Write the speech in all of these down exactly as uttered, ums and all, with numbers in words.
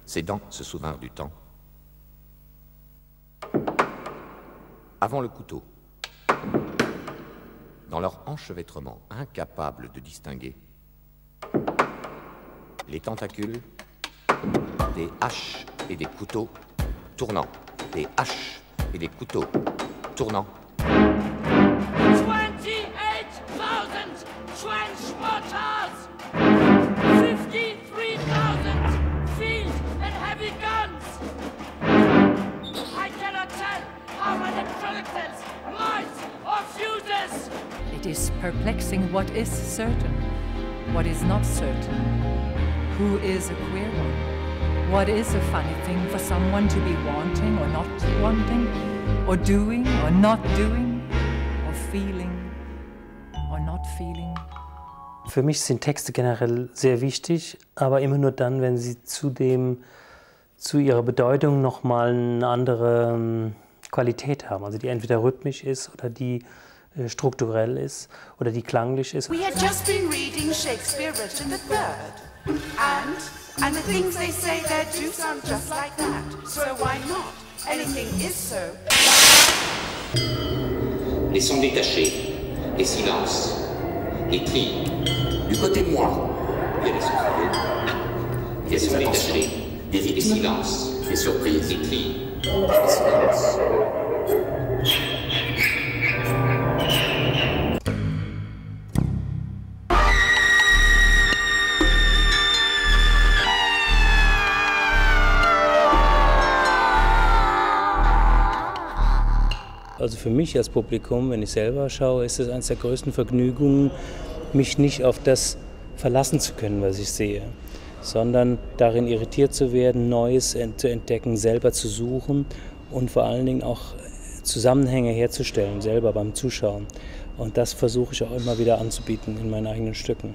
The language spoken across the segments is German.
Ses dents se souvinrent du temps. Avant le couteau, dans leur enchevêtrement, incapable de distinguer les tentacules des haches et des couteaux tournants, des haches et des couteaux tournants. twenty-eight thousand trench mortars, fifty-three thousand field and heavy guns. I cannot tell how many projectiles, mines or fuses. It is perplexing what is certain, what is not certain. Who is a queer one? What is a funny thing for someone to be wanting or not wanting, or doing or not doing, or feeling or not feeling? Für mich sind Texte generell sehr wichtig, aber immer nur dann, wenn sie zu, dem, zu ihrer Bedeutung nochmal eine andere ähm, Qualität haben. Also die entweder rhythmisch ist oder die äh, strukturell ist oder die klanglich ist. We had just been reading Shakespeare Richard the Third. And, and the things they say there do sound just like that. So why not? Anything is so. Les sons détachés, les silences, les trilles. Du côté de moi, il y a des sons fluides, des sons détachés, des rythmes, des silences, des surprises, des trilles, des silences. Also für mich als Publikum, wenn ich selber schaue, ist es eines der größten Vergnügungen, mich nicht auf das verlassen zu können, was ich sehe, sondern darin irritiert zu werden, Neues zu entdecken, selber zu suchen und vor allen Dingen auch Zusammenhänge herzustellen, selber beim Zuschauen. Und das versuche ich auch immer wieder anzubieten in meinen eigenen Stücken.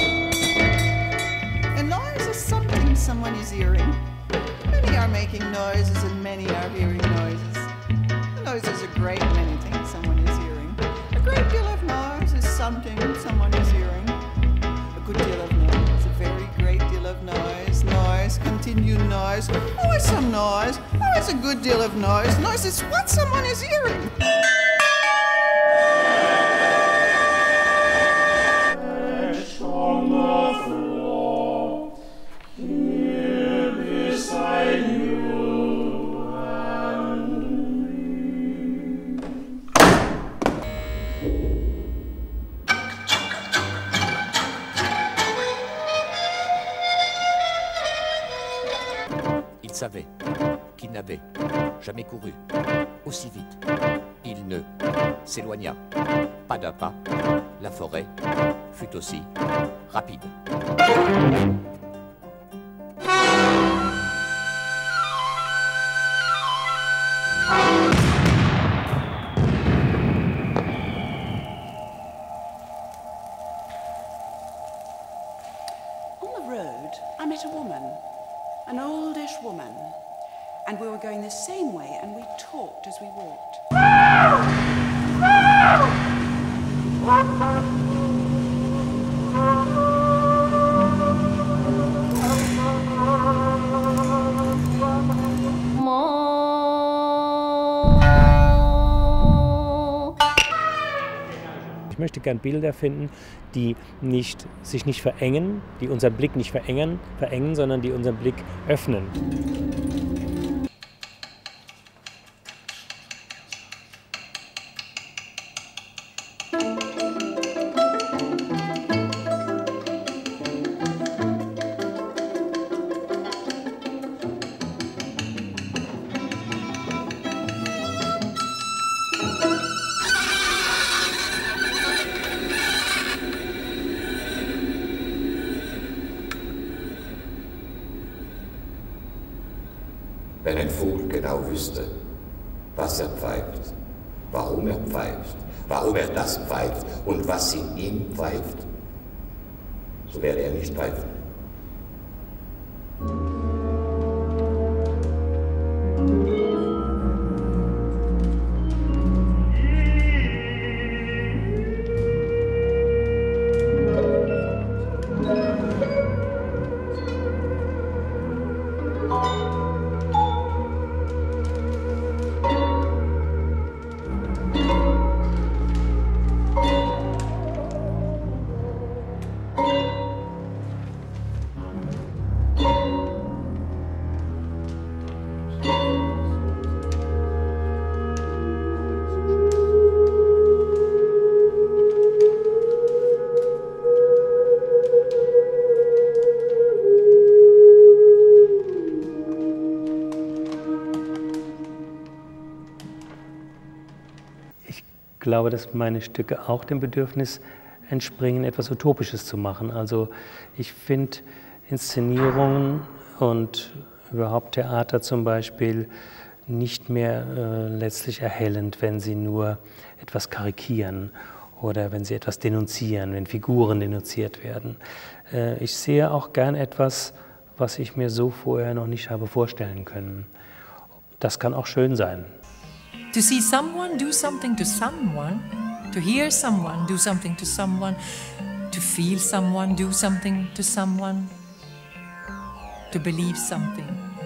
A noise is something someone is hearing. Many are making noises and many are hearing noises. Noise is a great many things someone is hearing. A great deal of noise is something someone is hearing. A good deal of noise, a very great deal of noise. Noise, continued noise, always some noise, always a good deal of noise. Noise is what someone is hearing. Il savait qu'il n'avait jamais couru aussi vite. Il ne s'éloigna pas d'un pas. La forêt fut aussi rapide. On the road, I met a woman, an oldish woman, and we were going the same way, and we talked as we walked. Ich möchte gern Bilder finden, die nicht, sich nicht verengen, die unseren Blick nicht verengen, verengen, sondern die unseren Blick öffnen. Wenn ein Vogel genau wüsste, was er pfeift, warum er pfeift, warum er das pfeift und was in ihm pfeift, so werde er nicht pfeifen. Oh. glaube, dass meine Stücke auch dem Bedürfnis entspringen, etwas Utopisches zu machen. Also ich finde Inszenierungen und überhaupt Theater zum Beispiel nicht mehr äh, letztlich erhellend, wenn sie nur etwas karikieren oder wenn sie etwas denunzieren, wenn Figuren denunziert werden. Äh, ich sehe auch gern etwas, was ich mir so vorher noch nicht habe vorstellen können. Das kann auch schön sein. To see someone do something to someone, to hear someone do something to someone, to feel someone do something to someone, to believe something.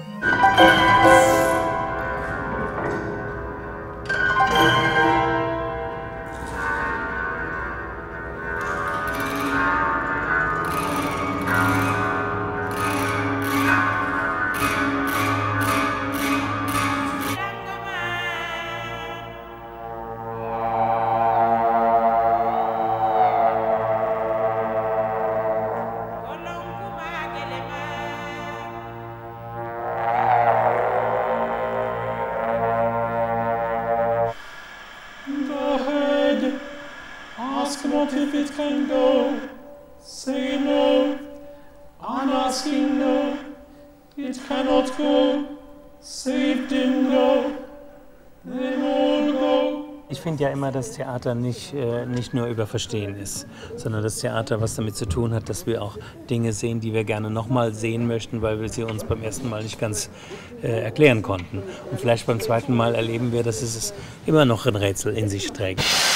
Ask not if it can go, say no, I'm asking no, it cannot go, save them go, then all go. Ich finde ja immer, dass Theater nicht, äh, nicht nur über Verstehen ist, sondern dass Theater was damit zu tun hat, dass wir auch Dinge sehen, die wir gerne nochmal sehen möchten, weil wir sie uns beim ersten Mal nicht ganz äh, erklären konnten. Und vielleicht beim zweiten Mal erleben wir, dass es immer noch ein Rätsel in sich trägt.